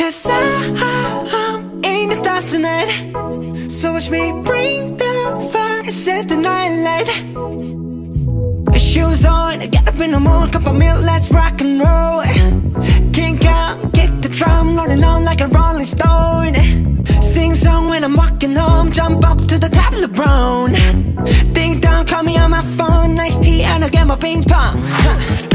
'Cause I'm in the stars tonight. So watch me bring the fire, set the night light. Shoes on, get up in the morning, cup of milk, let's rock and roll. Kink out, kick the drum, rolling on like a rolling stone. Sing song when I'm walking home, jump up to the top of the brown. Ding dong, call me on my phone, nice tea and I'll get my ping pong.